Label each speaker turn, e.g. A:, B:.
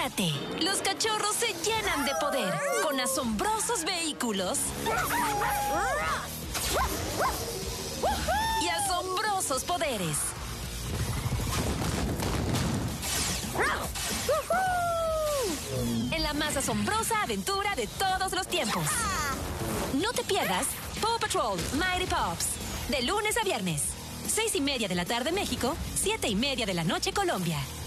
A: Prepárate. Los cachorros se llenan de poder con asombrosos vehículos y asombrosos poderes. En la más asombrosa aventura de todos los tiempos. No te pierdas Paw Patrol Mighty Pups. De lunes a viernes, 6:30 de la tarde México, 7:30 de la noche Colombia.